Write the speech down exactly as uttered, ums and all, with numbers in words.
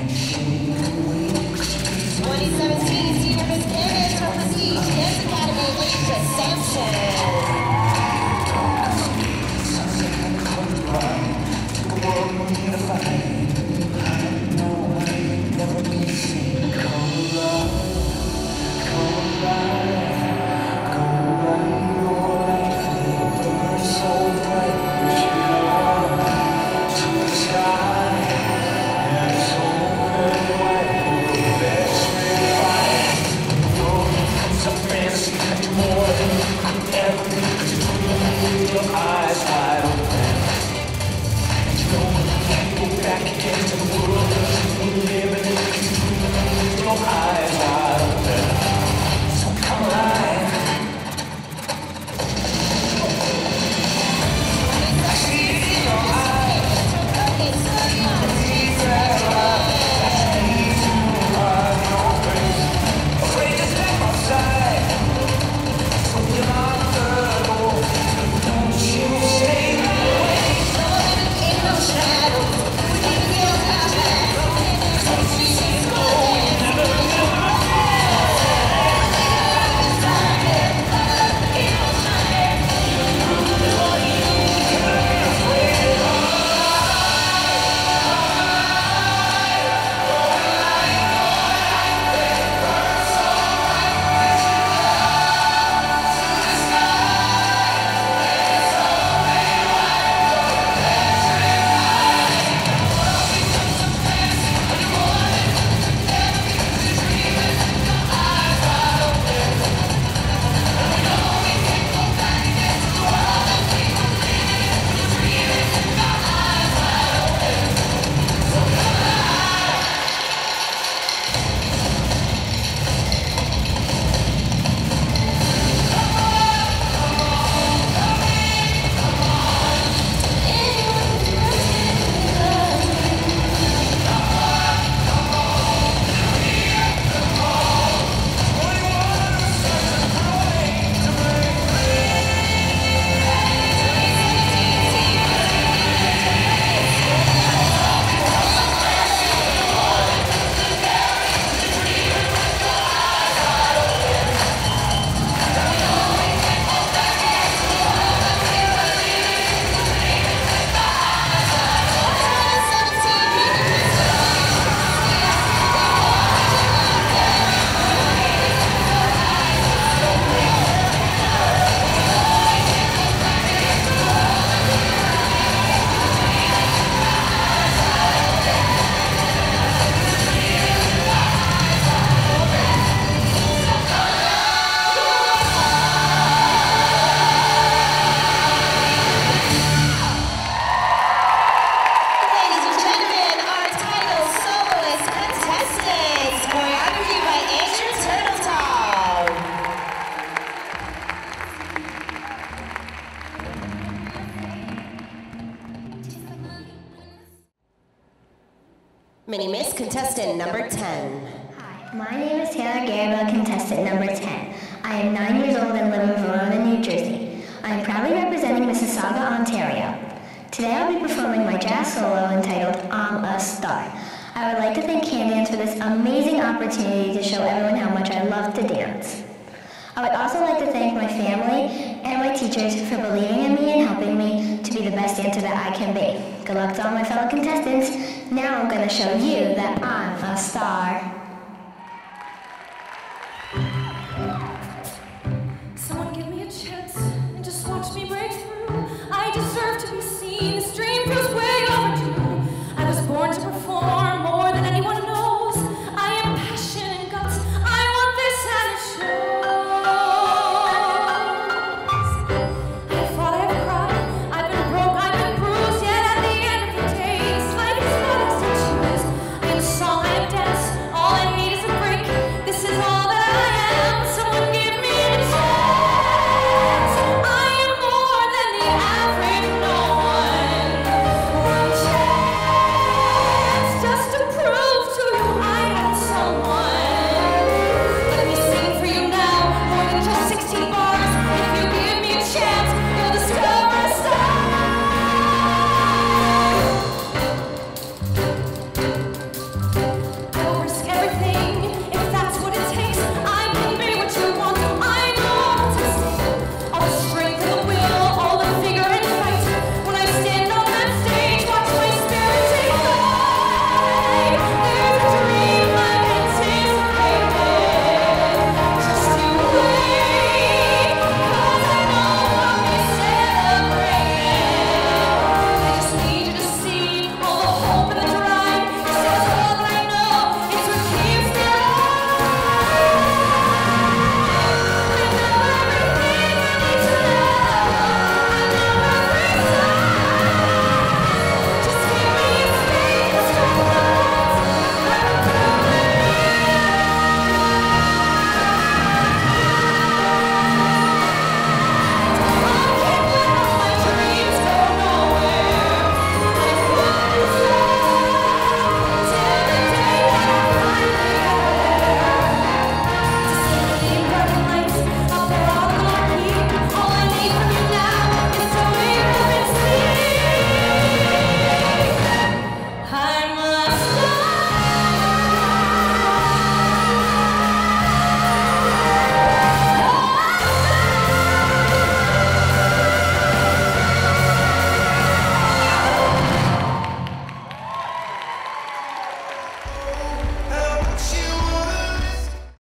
twenty seventeen Senior Miss Candance from Prestige Dance Academy, Lisa Sampson. Mini Miss contestant number ten. Hi, my name is Taylor Garibell, contestant number ten. I am nine years old and live in Verona, New Jersey. I am proudly representing Mississauga, Ontario. Today I'll be performing my jazz solo entitled I'm a Star. I would like to thank Candance for this amazing opportunity to show everyone how much I love to dance. I would also like to thank my family and my teachers for believing in me and helping me to be the best dancer that I can be. Good luck to all my fellow contestants. Now I'm going to show you that I'm a star.